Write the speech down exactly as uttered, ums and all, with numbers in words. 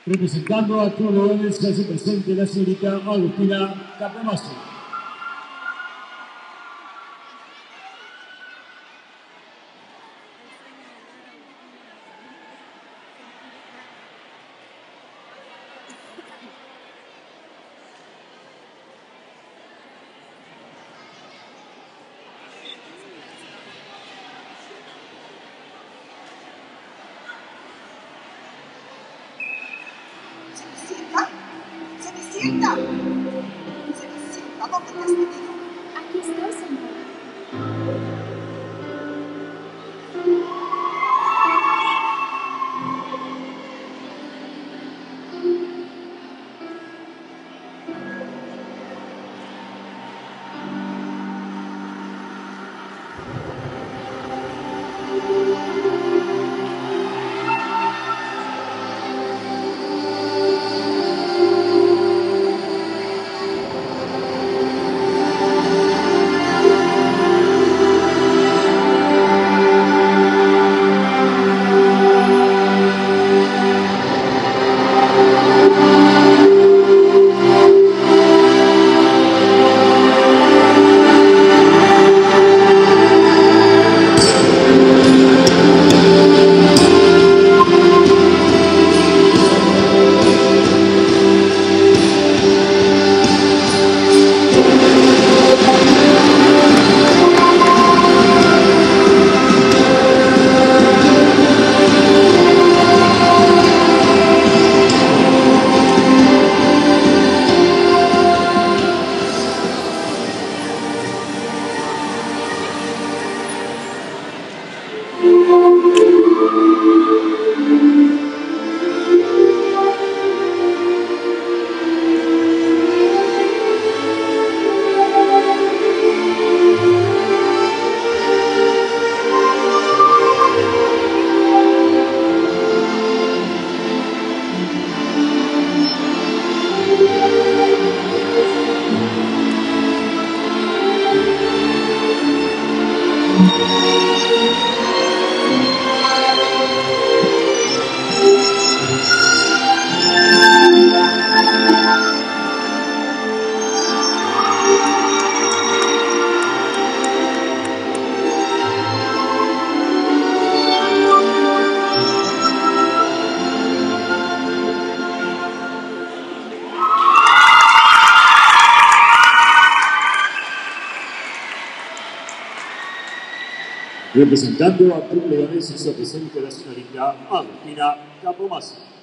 Representando a Club Leones se hace presente la señorita Agustina Capomazzi. Cenicienta, Cenicienta, Cenicienta, ¿dónde te has metido? Aquí estoy, señora. Representando a Club Leones se hace presente la señorita Agustina Capomazzi.